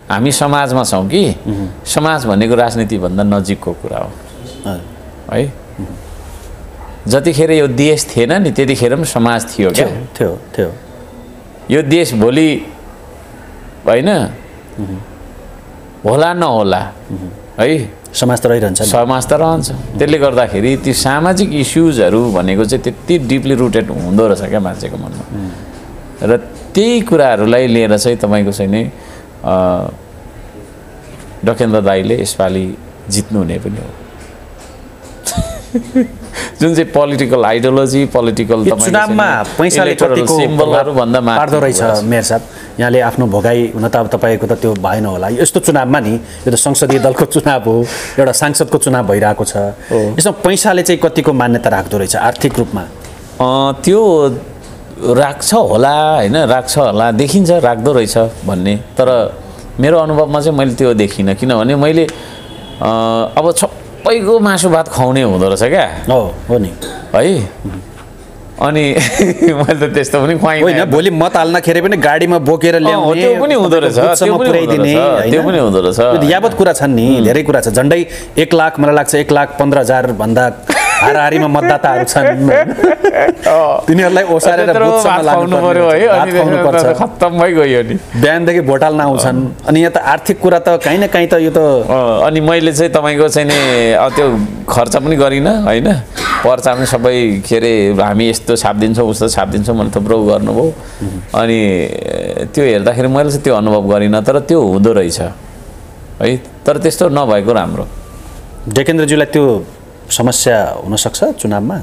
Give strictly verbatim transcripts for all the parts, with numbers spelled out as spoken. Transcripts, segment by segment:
हामी समाजमा छौँ कि समाज भनेको राजनीतिभन्दा नजिकको कुरा हो है। जतिखेर यो देश थिएन नि त्यतिखेर पनि समाज थियो क्या थियो थियो यो देश भोलि होइन होला नहोला है समाज त रहिरहन्छ समाज त रहन्छ। त्यसले गर्दाखेरि ती सामाजिक इस्युजहरू भनेको चाहिँ त्यति डिपली रुटेड हुँदो रहेछ क्या मान्छेको मनमा र त्यही कुराहरूलाई लिएर चाहिँ तपाईँको चाहिँ नि डकेन्द्र दाइले यसपालि जित्नुहुने पनि हो। जुन चाहिँ पोलिटिकल आइडियोलोजी पोलिटिकल चुनावमा पैसाले कतिको सिम्बलहरू भन्दा पार्दो रहेछ मेयर साहब। यहाँले आफ्नो भोगाई हुन त अब तपाईँको त त्यो भएन होला। यस्तो चुनावमा नि यो त संसदीय दलको चुनाव हो एउटा सांसदको चुनाव भइरहेको छ यसमा पैसाले चाहिँ कतिको मान्यता राख्दो रहेछ आर्थिक रूपमा? त्यो राख्छ होला होइन राख्छ होला देखिन्छ राख्दो रहेछ भन्ने तर मेरो अनुभवमा चाहिँ मैले त्यो देखिनँ किनभने मैले अब सबैको मासु भात खुवाउने हुँदो रहेछ क्या हो हो नि है अनि मैले त त्यस्तो पनि खुवाइनँ होइन भोलि मत हाल्नखेरि पनि गाडीमा बोकेर ल्याउने त्यो पनि हुँदो रहेछ त्यो पनि हुँदो रहेछ यावत कुरा छन् नि धेरै कुरा छ। झन्डै एक लाख मलाई लाग्छ एक लाख पन्ध्र हजार भन्दा हाराहारीमा मतदाताहरू छन् तिनीहरूलाई ओसारेर बुथसम्म लाग्नु पर्यो है खत्तम भइगयो नि बिहानदेखि भोट हाल्न आउँछन् अनि यहाँ त आर्थिक कुरा त कहीँ न कहीँ त यो त अनि मैले चाहिँ तपाईँको चाहिँ नि त्यो खर्च पनि गरिनँ होइन पर्चा पनि सबै के अरे हामी यस्तो छापिदिन्छौँ उस्तो छापिदिन्छौँ मैले थुप्रो गर्नुभयो अनि त्यो हेर्दाखेरि मैले चाहिँ त्यो अनुभव गरिनँ तर त्यो हुँदो रहेछ है तर त्यस्तो नभएको राम्रो। डेकेन्द्रज्यूलाई त्यो समस्या हुनसक्छ चुनावमा?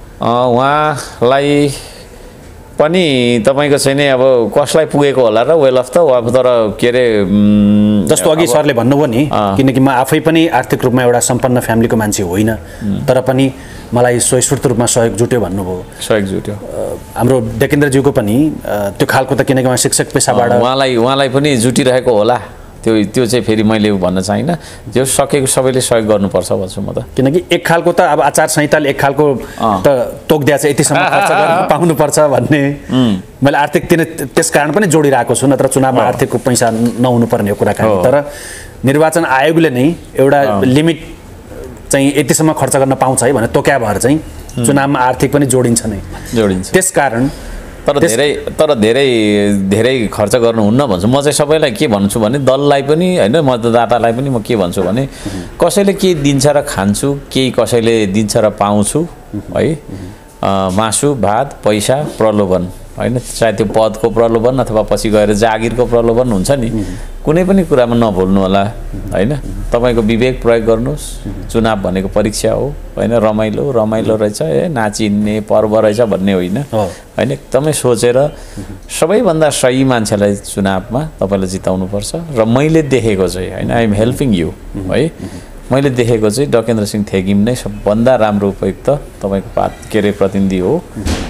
उहाँलाई पनि तपाईँको चाहिँ नि अब कसलाई पुगेको होला र वेल अफ त अब तर के अरे जस्तो अघि सरले भन्नुभयो नि किनकि म आफै पनि आर्थिक रूपमा एउटा सम्पन्न फ्यामिलीको मान्छे होइन तर पनि मलाई स्वयस्फूर्त रूपमा सहयोग जुट्यो भन्नुभयो सहयोग जुट्यो हाम्रो डेकेन्द्रज्यूको पनि त्यो खालको त किनकि उहाँ शिक्षक पेसाबाट उहाँलाई उहाँलाई पनि जुटिरहेको होला त्यो त्यो चाहिँ फेरि मैले भन्न चाहिनँ जो सकेको सबैले सहयोग गर्नुपर्छ भन्छु म त किनकि एक खालको त अब आचार संहिताले एक खालको त तोक्दिया चाहिँ यतिसम्म खर्च गर्न पाउनुपर्छ भन्ने मैले आर्थिक त्यस कारण पनि जोडिरहेको छु नत्र चुनावमा आर्थिकको पैसा नहुनुपर्ने कुराकानी तर निर्वाचन आयोगले नै एउटा लिमिट चाहिँ यतिसम्म खर्च गर्न पाउँछ है भने तोक्या भएर चाहिँ चुनावमा आर्थिक पनि जोडिन्छ नै जोडिन्छ त्यस कारण तर धेरै तर धेरै धेरै खर्च गर्नुहुन्न भन्छु म चाहिँ सबैलाई के भन्छु भने दललाई पनि होइन मतदातालाई पनि म के भन्छु भने कसैले के दिन्छ र खान्छु केही कसैले दिन्छ र पाउँछु है मासु भात पैसा प्रलोभन होइन चाहे त्यो पदको प्रलोभन अथवा पछि गएर जागिरको प्रलोभन हुन्छ नि कुनै पनि कुरामा नभुल्नु होला होइन तपाईँको विवेक प्रयोग गर्नुहोस् चुनाव भनेको परीक्षा हो होइन रमाइलो रमाइलो रहेछ ए नाचिने पर्व रहेछ भन्ने होइन होइन एकदमै सोचेर सबैभन्दा सही मान्छेलाई चुनावमा तपाईँले जिताउनुपर्छ र मैले देखेको चाहिँ होइन आई एम हेल्पिङ यु है मैले देखेको चाहिँ डकेन्द्र सिंह थेगिम नै सबभन्दा राम्रो उपयुक्त तपाईँको पात के अरे प्रतिनिधि हो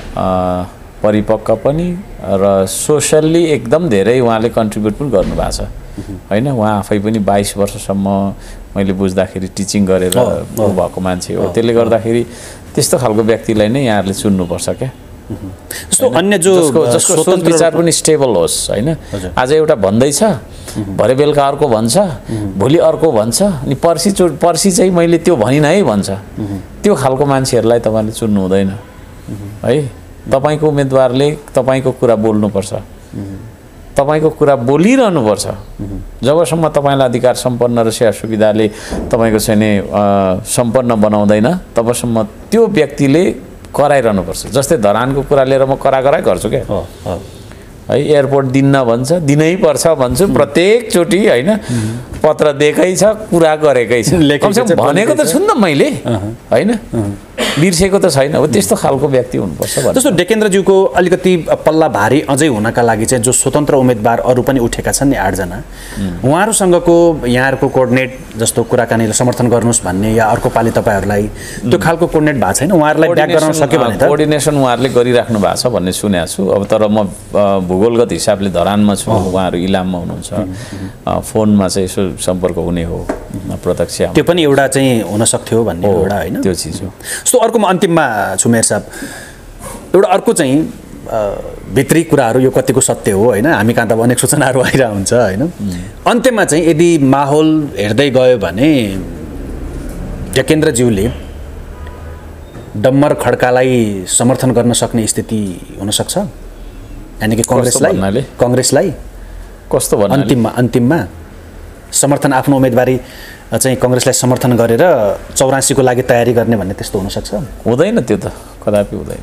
परिपक्व पनि र सोसियल्ली एकदम धेरै उहाँले कन्ट्रिब्युट पनि गर्नुभएको छ होइन उहाँ आफै पनि बाइस वर्षसम्म मैले बुझ्दाखेरि टिचिङ गरेर भएको मान्छे हो त्यसले गर्दाखेरि त्यस्तो खालको व्यक्तिलाई नै यहाँहरूले चुन्नुपर्छ क्या जस्तो अन्य जो जसको सोच विचार पनि स्टेबल होस् होइन आज एउटा भन्दैछ भरे बेलुका अर्को भन्छ भोलि अर्को भन्छ अनि पर्सि चो पर्सि चाहिँ मैले त्यो भनिनँ है भन्छ त्यो खालको मान्छेहरूलाई तपाईँले चुन्नु हुँदैन है तपाईँको उम्मेदवारले तपाईँको कुरा बोल्नुपर्छ तपाईँको कुरा बोलिरहनुपर्छ जबसम्म तपाईँलाई अधिकार सम्पन्न र सेवा सुविधाले तपाईँको चाहिँ नि सम्पन्न बनाउँदैन तबसम्म त्यो व्यक्तिले कराइरहनुपर्छ जस्तै धरानको कुरा लिएर म करा कराइ गर्छु क्या है एयरपोर्ट दिन्न भन्छ दिनै पर्छ भन्छु प्रत्येकचोटि होइन पत्र दिएकै छ कुरा गरेकै छ भनेको त छु नि त मैले होइन बिर्सेको त छैन अब त्यस्तो खालको व्यक्ति हुनुपर्छ जस्तो डेकेन्द्रज्यूको अलिकति पल्ला भारी अझै हुनका लागि चाहिँ जो स्वतन्त्र उम्मेदवार अरू पनि उठेका छन् नि आठजना उहाँहरूसँगको यहाँहरूको कोअर्डिनेट जस्तो कुराकानीलाई समर्थन गर्नुहोस् भन्ने या अर्को पालि तपाईँहरूलाई त्यो खालको कोअर्डिनेट भएको छैन उहाँहरूलाई ब्याक गराउन सक्यो भने त कोअर्डिनेसन उहाँहरूले गरिराख्नु भएको छ भन्ने सुनेको छु अब तर म भूगोलगत हिसाबले धरानमा छु उहाँहरू इलाममा हुनुहुन्छ फोनमा चाहिँ यसो सम्पर्क हुने हो प्रत्यक्ष त्यो पनि एउटा चाहिँ हुन सक्थ्यो भन्ने एउटा होइन त्यो चिज हो। सो अर्को म अन्तिममा छु मेयर साहब एउटा अर्को चाहिँ भित्री कुराहरू यो कतिको सत्य हो होइन, हामी कहाँ त अब अनेक सूचनाहरू आइरहेको हुन्छ होइन। अन्त्यमा चाहिँ यदि माहौल हेर्दै गयो भने डेकेन्द्रज्यूले डम्बर खड्कालाई समर्थन गर्न सक्ने स्थिति हुनसक्छ, यानि कि कङ्ग्रेसलाई कङ्ग्रेसलाई कस्तो भन्नु अन्तिममा अन्तिममा समर्थन आफ्नो उम्मेदवारी चाहिँ कङ्ग्रेसलाई समर्थन गरेर चौरासीको लागि तयारी गर्ने भन्ने त्यस्तो हुनसक्छ? हुँदैन, त्यो त कदापि हुँदैन,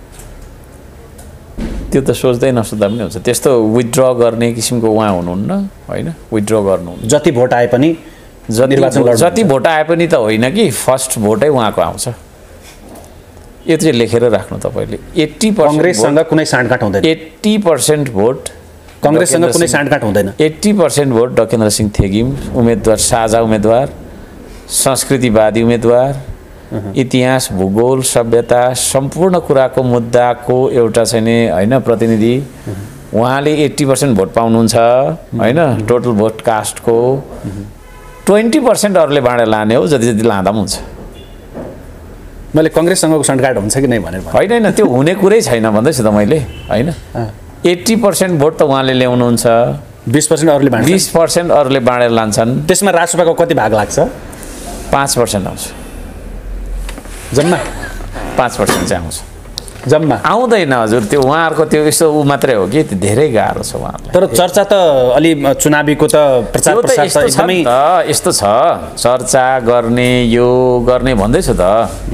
त्यो त सोच्दै नसोच्दा पनि हुन्छ। त्यस्तो विथड्र गर्ने किसिमको उहाँ हुनुहुन्न होइन, विथड्र गर्नुहुन्न। जति भोट आए पनि निर्वाचन जति भोट आए पनि त होइन कि फर्स्ट भोटै उहाँको आउँछ, यो चाहिँ लेखेर राख्नु तपाईँले। एट्टी कङ्ग्रेससँग कुनै साँठगाँठ हुँदैन, एट्टी पर्सेन्ट भोट कङ्ग्रेससँग कुनै साँठगाँठ हुँदैन। Eighty percent vote Dakendra Singh Thegim उम्मेदवार, साझा उम्मेदवार, संस्कृतिवादी उम्मेदवार, इतिहास भूगोल सभ्यता सम्पूर्ण कुराको मुद्दाको एउटा चाहिँ नि होइन प्रतिनिधि, उहाँले एट्टी पर्सेन्ट भोट पाउनुहुन्छ होइन टोटल भोट कास्टको। ट्वेन्टी पर्सेन्ट अरूले बाँडेर लाने हो, जति जति लाँदा पनि हुन्छ। मैले कङ्ग्रेससँगको साँठगाँठ हुन्छ कि नै भनेर होइन होइन त्यो हुने कुरै छैन भन्दैछु त मैले होइन। एट्टी पर्सेन्ट भोट त उहाँले ल्याउनुहुन्छ, बिस पर्सेन्ट अरूले बाँड्छ, बिस पर्सेन्ट अरूले बाँडेर लान्छन्। त्यसमा राजसभाको कति भाग लाग्छ? पाँच पर्सेन्ट आउँछ, जम्मा पाँच पर्सेन्ट चाहिँ आउँछ, जम्मा आउँदैन हजुर। त्यो उहाँहरूको त्यो यस्तो ऊ मात्रै हो कि त्यो धेरै गाह्रो छ उहाँहरूलाई। तर चर्चा त अलि चुनावीको त प्रचार प्रसार त एकदमै यस्तो छ, चर्चा गर्ने यो गर्ने भन्दैछु त।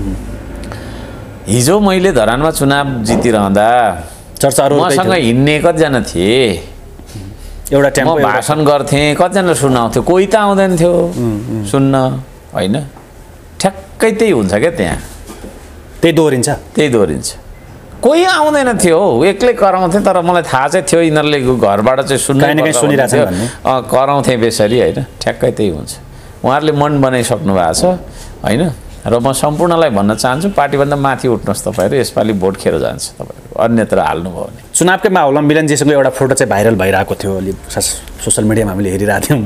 हिजो मैले धरानमा चुनाव जितिरहँदा चर्चाहरू मसँग हिँड्ने कतिजना थिए, एउटा म भाषण गर्थेँ, कतिजना सुनाउँथ्यो, कोही त आउँदैन थियो सुन्न होइन। ठ्याक्कै त्यही हुन्छ क्या, त्यहाँ त्यही दोहोरिन्छ त्यही दोहोरिन्छ। कोही आउँदैन थियो, एक्लै कराउँथे, तर मलाई थाहा चाहिँ थियो यिनीहरूले घरबाट चाहिँ सुन्नु सुनिरहेको अँ कराउँथे बेसरी होइन। ठ्याक्कै त्यही हुन्छ, उहाँहरूले मन बनाइसक्नु भएको छ होइन। र म सम्पूर्णलाई भन्न चाहन्छु, पार्टीभन्दा माथि उठ्नुहोस् तपाईँहरू, यसपालि भोट खेर जान्छ तपाईँहरू, अन्यत्र हाल्नुभयो भने। चुनावकै माहौलमा मिलनजीसँग एउटा फोटो चाहिँ भाइरल भइरहेको थियो, अलि सोसियल मिडियामा हामीले हेरिरहेको थियौँ।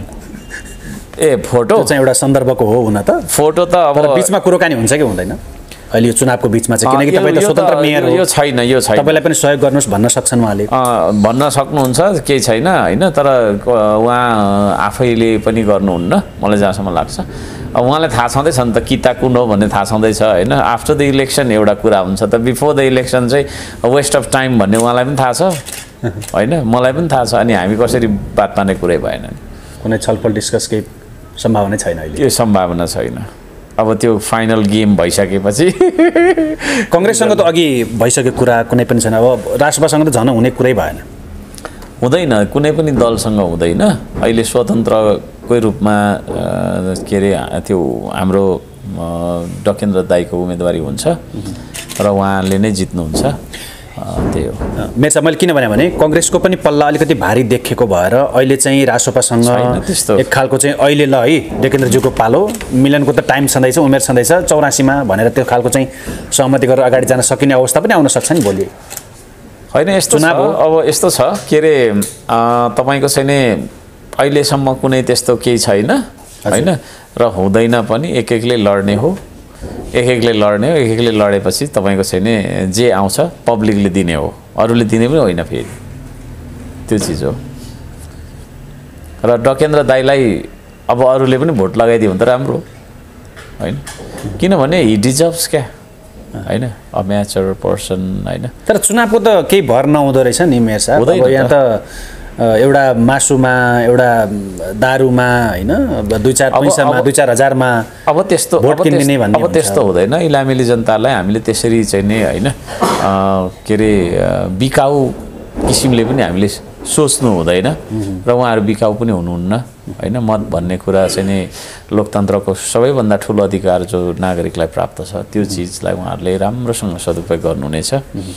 ए फोटो चाहिँ एउटा सन्दर्भको हो हुन त, फोटो त अब बिचमा कुराकानी हुन्छ कि हुँदैन अहिले यो चुनावको बिचमा चाहिँ? किनकि तपाईँ त स्वतन्त्र मेयर हो, यो छैन यो छैन, तपाईँलाई पनि सहयोग गर्नुहोस् भन्न सक्छन् उहाँले, भन्न सक्नुहुन्छ, केही छैन होइन। तर उहाँ आफैले पनि गर्नुहुन्न मलाई जहाँसम्म लाग्छ। अब उहाँलाई थाहा छँदैछ नि त किता कुन हो भन्ने थाहा छँदैछ होइन। आफ्टर द इलेक्सन एउटा कुरा हुन्छ त, बिफोर द इलेक्सन चाहिँ वेस्ट अफ टाइम भन्ने उहाँलाई पनि थाहा छ होइन, मलाई पनि थाहा छ। अनि हामी कसरी बात मार्ने कुरै भएन, कुनै छलफल डिस्कस केही सम्भावना छैन अहिले, यो सम्भावना छैन। अब त्यो फाइनल गेम भइसकेपछि कङ्ग्रेससँग त अघि भइसकेको कुरा कुनै पनि छैन, अब राष्ट्रसभासँग त झन् हुने कुरै भएन, हुँदैन, कुनै पनि दलसँग हुँदैन। अहिले स्वतन्त्रकै रूपमा के अरे त्यो हाम्रो डकेन्द्र दाईको उम्मेदवारी हुन्छ र उहाँले नै जित्नुहुन्छ, त्यही हो। मेरो चाहिँ मैले किन भने भने कङ्ग्रेसको पनि पल्ला अलिकति भारी देखेको भएर अहिले चाहिँ राजसभासँग एक खालको चाहिँ अहिले ल है डेकेन्द्रज्यूको पालो, मिलनको त टाइम छँदैछ, उमेर छँदैछ, चौरासीमा भनेर त्यो खालको चाहिँ सहमति गरेर अगाडि जान सकिने अवस्था पनि आउन सक्छ नि भोलि होइन। यस्तो छ, अब यस्तो छ के अरे तपाईँको चाहिँ नि अहिलेसम्म कुनै त्यस्तो केही छैन होइन, र हुँदैन पनि, एक एकले लड्ने हो, एक एकले लड्ने हो, एक एकले लडेपछि तपाईँको चाहिँ नि जे आउँछ पब्लिकले दिने हो, अरूले दिने पनि होइन, फेरि त्यो चिज हो। र डकेन्द्र दाईलाई अब अरूले पनि भोट लगाइदियो भने त राम्रो होइन, किनभने हि डिजर्भ्स क्या होइन, अ म्याचर पर्सन होइन। तर चुनावको त केही भर नहुँदो रहेछ नि मेयर साहब, अब यहाँ त एउटा मासुमा, एउटा दारूमा होइन, दुई चार पैसामा, दुई चार हजारमा अब त्यस्तो भोट किन्ने भन्ने अब त्यस्तो हुँदैन। इलामेली जनतालाई हामीले त्यसरी चाहिँ नि होइन के अरे बिकाउ किसिमले पनि हामीले सोच्नु हुँदैन, र उहाँहरू बिकाउ पनि हुनुहुन्न होइन। मत भन्ने कुरा चाहिँ नि लोकतन्त्रको सबैभन्दा ठुलो अधिकार जो नागरिकलाई प्राप्त छ, त्यो चिजलाई उहाँहरूले राम्रोसँग सदुपयोग गर्नुहुनेछ।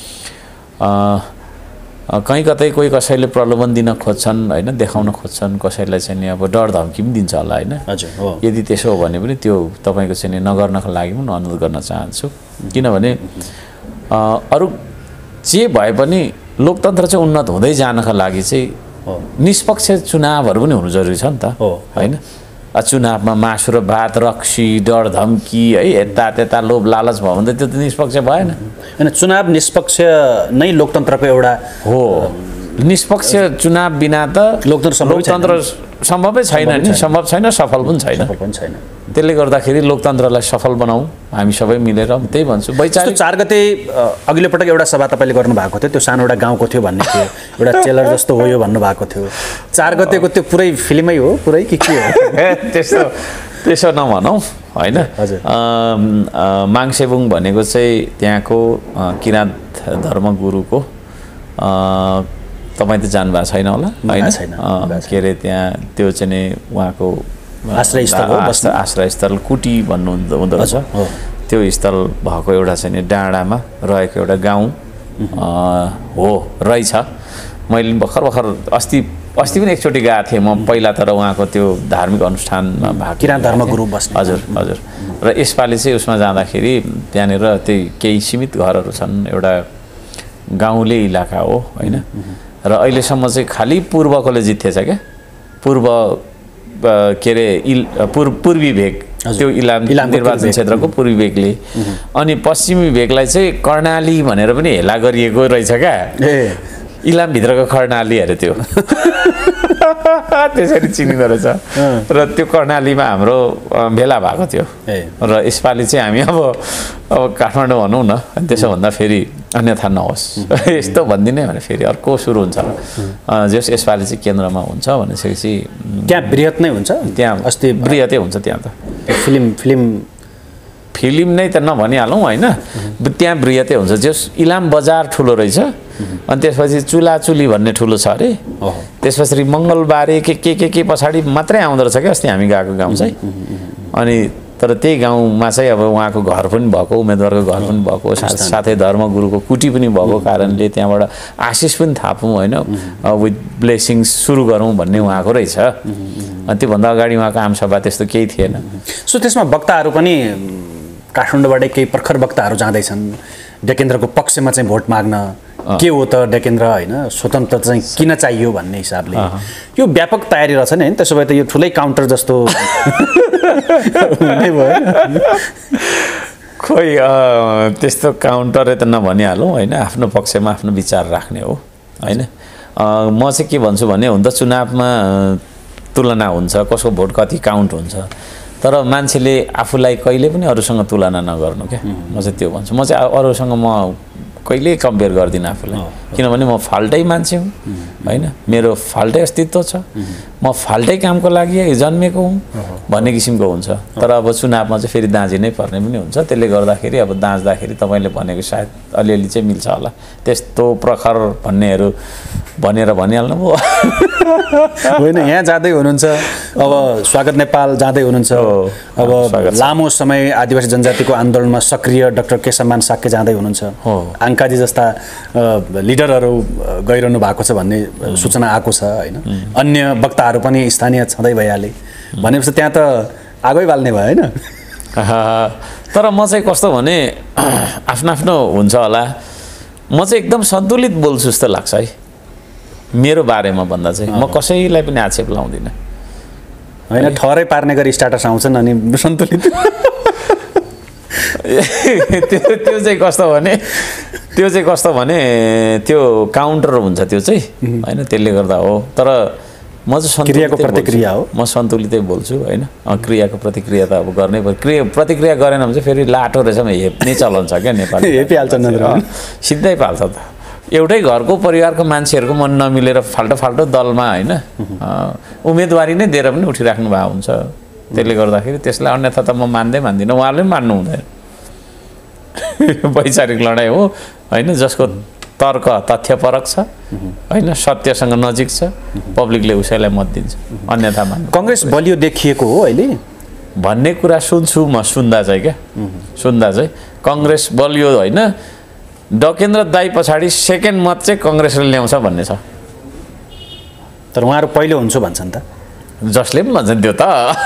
कहीँ कतै कोही कसैले प्रलोभन दिन खोज्छन् होइन, देखाउन खोज्छन् कसैलाई चाहिँ नि अब डर धम्की पनि दिन्छ होला होइन। यदि त्यसो हो भने पनि त्यो तपाईँको चाहिँ नि नगर्नको लागि पनि अनुरोध गर्न चाहन्छु, किनभने अरू जे भए पनि लोकतन्त्र चाहिँ उन्नत हुँदै जानका लागि चाहिँ निष्पक्ष चुनावहरू पनि हुनु जरुरी छ नि त होइन। चुनावमा मासु र भात रक्सी डर धम्की है यता त्यता लोभ लालच भयो भने त त्यो त निष्पक्ष भएन होइन चुनाव निष्पक्ष नै लोकतन्त्रको एउटा हो निष्पक्ष चुनाव बिना त लोकतन्त्र लोकतन्त्र सम्भवै छैन नि सम्भव छैन सफल पनि छैन पनि छैन त्यसले गर्दाखेरि लोकतन्त्रलाई सफल बनाऊ हामी सबै मिलेर त्यही भन्छु वैचारिक चार गते अघिल्लो पटक एउटा सभा तपाईँले गर्नुभएको थियो त्यो सानो एउटा गाउँको थियो भन्ने थियो एउटा ट्रेलर जस्तो हो यो भन्नुभएको थियो चार गतेको त्यो पुरै फिल्मै हो पुरै के के हो त्यस्तो त्यसो नभनौँ होइन माङसेबुङ भनेको चाहिँ त्यहाँको किराँत धर्मगुरुको तपाईँ त जानुभएको छैन होला होइन के अरे त्यहाँ त्यो चाहिँ नि उहाँको आश्रयस्थल आश्रयस्थल कुटी भन्नु हुँदो रहेछ त्यो स्थल भएको एउटा चाहिँ नि डाँडामा रहेको एउटा गाउँ हो रहेछ मैले भर्खर भर्खर अस्ति अस्ति पनि एकचोटि गएको थिएँ म पहिला तर उहाँको त्यो धार्मिक अनुष्ठानमा भाग किराँत धर्मगुरु बस्ने हजुर हजुर र यसपालि चाहिँ उसमा जाँदाखेरि त्यहाँनिर त्यही केही सीमित घरहरू छन् एउटा गाउँले इलाका हो होइन र अहिलेसम्म चाहिँ खालि पूर्वकोले जितेछ क्या पूर्व के अरे इल पूर्व पूर्वी भेग त्यो इलाम निर्वाचन क्षेत्रको पूर्वी भेगले अनि पश्चिमी भेगलाई चाहिँ कर्णाली भनेर पनि हेला गरिएको रहेछ क्या इलामभित्रको कर्णाली अरे त्यो त्यसरी चिनिँदो रहेछ र त्यो कर्णालीमा हाम्रो भेला भएको थियो र यसपालि चाहिँ हामी अब अब काठमाडौँ भनौँ न त्यसो भन्दा फेरि अन्यथा नहोस् यस्तो भनिदिने भने फेरि अर्को सुरु हुन्छ जस यसपालि चाहिँ केन्द्रमा हुन्छ भनेपछि त्यहाँ बृहत नै हुन्छ त्यहाँ अस्ति बृहतै हुन्छ त्यहाँ त फिल्म फिल्म फिल्म नै त नभनिहालौँ होइन त्यहाँ बृहतै हुन्छ जस इलाम बजार ठुलो रहेछ अनि त्यसपछि चुलाचुली भन्ने ठुलो छ अरे त्यसपछि मङ्गलबारे के के के के पछाडि मात्रै आउँदो रहेछ क्या अस्ति हामी गएको गाउँ चाहिँ अनि तर त्यही गाउँमा चाहिँ अब उहाँको घर पनि भएको उम्मेदवारको घर पनि भएको साथै धर्मगुरुको कुटी पनि भएको कारणले त्यहाँबाट आशिष पनि थापौँ होइन विथ ब्लेसिङ्स सुरु गरौँ भन्ने उहाँको रहेछ अनि त्योभन्दा अगाडि उहाँको आमसभा त्यस्तो केही थिएन सो त्यसमा वक्ताहरू पनि काठमाडौँबाटै केही प्रखर वक्ताहरू जाँदैछन् डेकेन्द्रको पक्षमा चाहिँ भोट माग्न के हो त डेकेन्द्र होइन स्वतन्त्र चाहिँ किन चाहियो भन्ने हिसाबले यो व्यापक तयारी रहेछ नि होइन त्यसो भए त यो ठुलै काउन्टर जस्तो खोइ त्यस्तो काउन्टरै त नभनिहालौँ होइन आफ्नो पक्षमा आफ्नो विचार राख्ने हो होइन म चाहिँ के भन्छु भने हुन त चुनावमा तुलना हुन्छ कसको भोट कति काउन्ट हुन्छ तर मान्छेले आफूलाई कहिले पनि अरूसँग तुलना नगर्नु क्या म चाहिँ त्यो भन्छु म चाहिँ अरूसँग म कहिले कम्पेयर गर्दिनँ आफूलाई किनभने म फाल्टै मान्छे हुँ होइन मेरो फाल्टै अस्तित्व छ म फाल्टै कामको लागि जन्मेको हुँ भन्ने किसिमको हुन्छ तर अब चुनावमा चाहिँ फेरि दाँजिनै पर्ने पनि हुन्छ त्यसले गर्दाखेरि अब दाँच्दाखेरि तपाईँले भनेको सायद अलिअलि चाहिँ मिल्छ होला त्यस्तो प्रखर भन्नेहरू भनेर भनिहाल्नु भयो होइन यहाँ जाँदै हुनुहुन्छ अब स्वागत नेपाल जाँदै हुनुहुन्छ अब लामो समय आदिवासी जनजातिको आन्दोलनमा सक्रिय डाक्टर केशवमान साक्य जाँदै हुनुहुन्छ आङ्काजी जस्ता लिडरहरू गइरहनु भएको छ भन्ने सूचना आएको छ होइन अन्य वक्ताहरू पनि स्थानीय छँदै भइहाले भनेपछि त्यहाँ त आगै बाल्ने भयो होइन तर म चाहिँ कस्तो भने आफ्नो आफ्नो हुन्छ होला म चाहिँ एकदम सन्तुलित बोल्छु जस्तो लाग्छ है मेरो बारेमा भन्दा चाहिँ म कसैलाई पनि आक्षेप लाउँदिनँ होइन ठहरै पार्ने गरी स्टाटस आउँछन् अनि सन्तुलित त्यो त्यो चाहिँ कस्तो भने त्यो चाहिँ कस्तो भने त्यो काउन्टर हुन्छ त्यो चाहिँ होइन त्यसले गर्दा हो तर म चाहिँ क्रियाको प्रतिक्रिया हो म सन्तुलितै बोल्छु होइन क्रियाको प्रतिक्रिया त अब गर्नै पर्यो क्रिया प्रतिक्रिया गरेन भने चाहिँ फेरि लाटो रहेछ हेप्ने चलन छ क्या नेपाली हेपिहाल्छ सिधै पाल्छ त एउटै घरको परिवारको मान्छेहरूको मन नमिलेर फाल्टो फाल्टो दलमा होइन उम्मेदवारी नै दिएर पनि उठिराख्नु भएको हुन्छ त्यसले गर्दाखेरि त्यसलाई अन्यथा त म मान्दै मान्दिनँ उहाँले पनि मान्नु हुँदैन वैचारिक लडाइँ हो होइन जसको तर्क तथ्यपरक छ होइन सत्यसँग नजिक छ पब्लिकले उसैलाई मत दिन्छ अन्यथा मान्नु कङ्ग्रेस बलियो देखिएको हो अहिले भन्ने कुरा सुन्छु म सुन्दा चाहिँ क्या सुन्दा चाहिँ कङ्ग्रेस बलियो होइन डकेन्द्र दाई पछाडि सेकेन्ड मत चाहिँ कङ्ग्रेसले ल्याउँछ भन्ने छ तर उहाँहरू पहिलो हुन्छु भन्छन् त जसले पनि भन्छन् त्यो त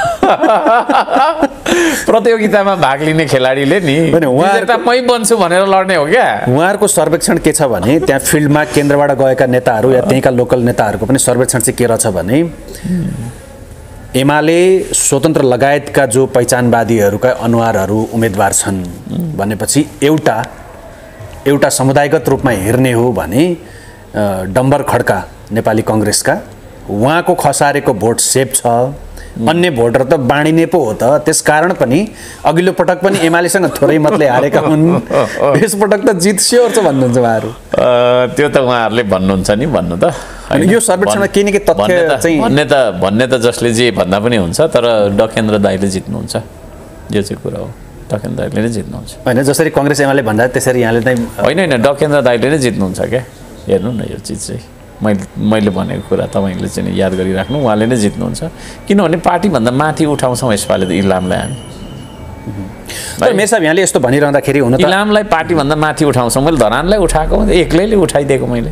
प्रतियोगितामा भाग लिने खेलाडीले नि मै बन्छु भनेर लड्ने हो क्या उहाँहरूको सर्वेक्षण के छ भने त्यहाँ फिल्डमा केन्द्रबाट गएका नेताहरू या त्यहीँका लोकल नेताहरूको पनि सर्वेक्षण चाहिँ के रहेछ भने एमाले स्वतन्त्र लगायतका जो पहिचानवादीहरूका अनुहारहरू उम्मेदवार छन् भनेपछि एउटा एउटा समुदायगत रूपमा हेर्ने हो भने डम्बर खड्का नेपाली कङ्ग्रेसका उहाँको खसारेको भोट सेप छ। अन्य भोटर त बाँडिने पो हो त, त्यसकारण पनि अघिल्लो पटक पनि एमालेसँग थोरै मतले हारेका हुन्, यसपटक त जित स्योर छ भन्नुहुन्छ उहाँहरू। त्यो त उहाँहरूले भन्नुहुन्छ नि, भन्नु त यो सर्वेक्षणमा केही न केही तथ्य चाहिँ भन्ने त भन्ने त जसले जे भन्दा पनि हुन्छ, तर डकेन्द्र दाइले जित्नुहुन्छ, यो चाहिँ कुरा हो। डकेन्द्र दाइले नै जित्नुहुन्छ होइन, जसरी कङ्ग्रेस एमाले भन्दा त्यसरी यहाँले चाहिँ होइन होइन डकेन्द्र दाइले नै जित्नुहुन्छ क्या। हेर्नु न यो चिज चाहिँ मैले मैले भनेको कुरा तपाईँले चाहिँ याद गरिराख्नु, उहाँले नै जित्नुहुन्छ। किनभने पार्टीभन्दा माथि उठाउँछौँ यसपालि त इलामलाई हामी। तर मेरो साहब यहाँले यस्तो भनिरहँदाखेरि हुन त इलामलाई पार्टीभन्दा माथि उठाउँछौँ, मैले धरानलाई उठाएको एक्लैले उठाइदिएको मैले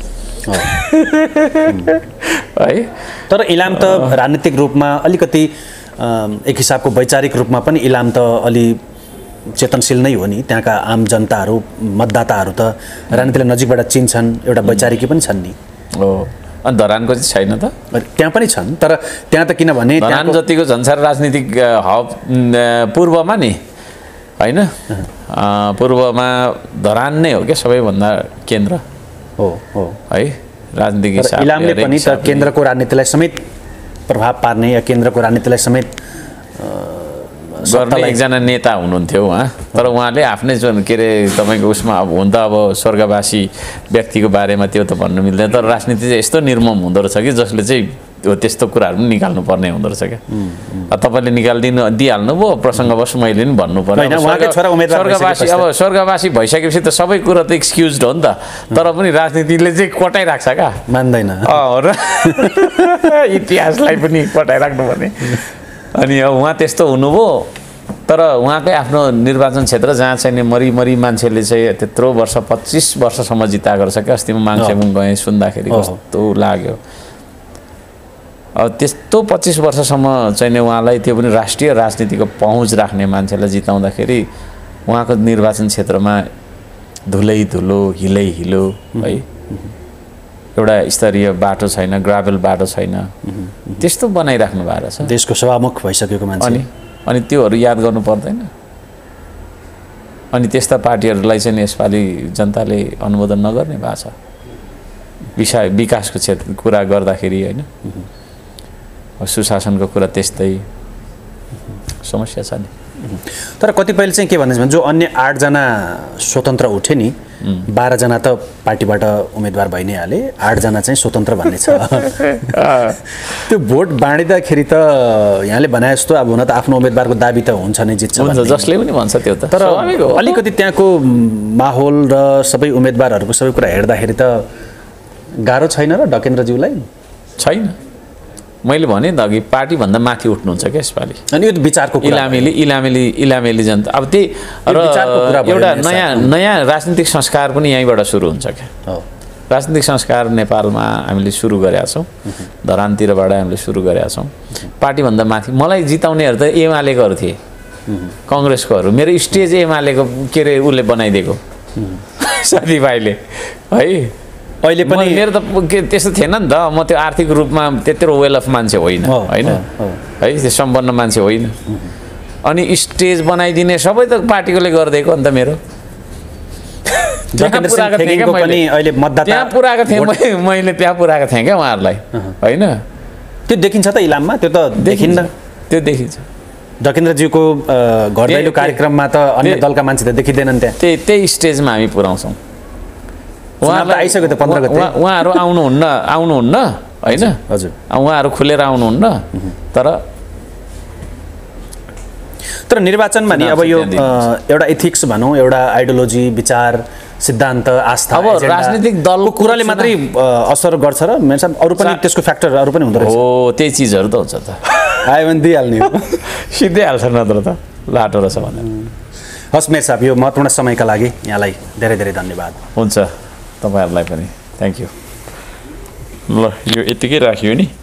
है। तर इलाम त राजनीतिक रूपमा अलिकति एक हिसाबको वैचारिक रूपमा पनि इलाम त अलि चेतनशील नै हो नि। त्यहाँका आम जनताहरू मतदाताहरू त राजनीतिलाई नजिकबाट चिन्छन्, एउटा वैचारिकी पनि छन् नि। हो, अनि धरानको चाहिँ छैन त? त्यहाँ पनि छन्, तर त्यहाँ त किनभने धरान जतिको झन्सार राजनीतिक हब पूर्वमा नि होइन, पूर्वमा धरान नै हो क्या सबैभन्दा केन्द्र हो हो है राजनीतिक हिसाबले। इलामले पनि त केन्द्रको राजनीतिलाई समेत प्रभाव पार्ने या केन्द्रको राजनीतिलाई समेत गर्ने एकजना नेता हुनुहुन्थ्यो उहाँ, तर उहाँले आफ्नै जुन के अरे तपाईँको उसमा अब हुन त अब स्वर्गवासी व्यक्तिको बारेमा त्यो त भन्नु मिल्दैन, तर राजनीति चाहिँ यस्तो निर्मम हुँदो रहेछ कि जसले चाहिँ हो त्यस्तो कुराहरू पनि निकाल्नु पर्ने हुँदो रहेछ क्या। तपाईँले निकालिदिनु दिइहाल्नु भयो, प्रसङ्गवश मैले पनि भन्नु पर्यो। स्वर्गवासी अब स्वर्गवासी भइसकेपछि त सबै कुरा त एक्सक्युज हो नि त, तर पनि राजनीतिले चाहिँ कटाइराख्छ क्या, मान्दैन र इतिहासलाई पनि कटाइराख्नु पर्ने। अनि अब उहाँ त्यस्तो हुनुभयो, तर उहाँकै आफ्नो निर्वाचन क्षेत्र जहाँ चाहिँ मरिमरि मान्छेले चाहिँ त्यत्रो वर्ष पच्चिस वर्षसम्म जिताएको रहेछ क्या। अस्ति म माङ्सेबुङ गएँ, सुन्दाखेरि कस्तो लाग्यो। अब त्यस्तो पच्चिस वर्षसम्म चाहिँ उहाँलाई त्यो पनि राष्ट्रिय राजनीतिको पहुँच राख्ने मान्छेलाई जिताउँदाखेरि उहाँको निर्वाचन क्षेत्रमा धुलै धुलो हिलै हिलो है, एउटा स्तरीय बाटो छैन, ग्राभेल बाटो छैन, त्यस्तो बनाइराख्नु भएको छ। देशको सभामुख भइसकेको मान्छे अनि अनि त्योहरू याद गर्नु पर्दैन? अनि त्यस्ता पार्टीहरूलाई चाहिँ यसपालि जनताले अनुमोदन नगर्ने भएको छ विषय विकासको क्षेत्र कुरा गर्दाखेरि होइन, सुशासनको कुरा त्यस्तै समस्या छ नि। तर कतिपयले चाहिँ के भन्दैछ भने जो अन्य आठजना स्वतन्त्र उठे नि, बाह्रजना त पार्टीबाट उम्मेदवार भइ नै हाले, आठजना चाहिँ स्वतन्त्र भन्ने छ। त्यो भोट बाँडिँदाखेरि त यहाँले भने जस्तो अब हुन त आफ्नो उम्मेदवारको दाबी त हुन्छ नै, जित्छ जसले पनि भन्छ त्यो त, तर अलिकति त्यहाँको माहौल र सबै उम्मेदवारहरूको सबै कुरा हेर्दाखेरि त गाह्रो छैन र डकेन्द्रज्यूलाई? छैन, मैले भने त अघि पार्टीभन्दा माथि उठ्नुहुन्छ क्या यसपालि। अनि यो विचारको इलामेली इलामेली इलामेली जनता अब त्यही र एउटा नयाँ नयाँ राजनीतिक संस्कार पनि यहीँबाट सुरु हुन्छ क्या। राजनीतिक संस्कार नेपालमा हामीले सुरु गरेका छौँ, धरानतिरबाट हामीले सुरु गरेका छौँ। पार्टीभन्दा माथि मलाई जिताउनेहरू त एमालेकोहरू थिए, कङ्ग्रेसकोहरू। मेरो स्टेज एमालेको के अरे उसले बनाइदिएको साथीभाइले है। अहिले पनि मेरो त त्यस्तो थिएन नि त, म त्यो आर्थिक रूपमा त्यत्रो वेल अफ मान्छे होइन होइन है, त्यो सम्पन्न मान्छे होइन। अनि स्टेज बनाइदिने सबै त पार्टीकोले गरिदिएको नि त। मेरो त्यहाँ पुऱ्याएको थिएँ मैले, त्यहाँ पुऱ्याएको थिएँ क्या उहाँहरूलाई होइन। त्यो देखिन्छ त इलाममा? त्यो त देखिन्न, त्यो देखिन्छ। डकेन्द्रज्यूको घर दैलो कार्यक्रममा त अन्य दलका मान्छे त देखिँदैनन् त्यहाँ। त्यही त्यही स्टेजमा हामी पुऱ्याउँछौँ। उहाँहरूलाई आइसक्यो त पन्ध्र गते, उहाँहरू आउनुहुन्न आउनुहुन्न होइन, हजुर उहाँहरू खुलेर आउनुहुन्न। तर तर निर्वाचनमा नि अब यो एउटा एथिक्स भनौँ, एउटा आइडियोलोजी, विचार, सिद्धान्त, आस्था, अब राजनीतिक दलको कुराले मात्रै असर गर्छ र मेरो साहब अरू पनि त्यसको फ्याक्टरहरू पनि हुँदो रहेछ। हो, त्यही चिजहरू त हुन्छ त, आयो भने दिइहाल्ने हो, सिधै हाल्छ नत्र त लाटो रहेछ भनेर। हस् मेरो साहब, यो महत्त्वपूर्ण समयका लागि यहाँलाई धेरै धेरै धन्यवाद। हुन्छ, तपाईँहरूलाई पनि थ्याङ्क यू। ल यो यतिकै राखियो नि।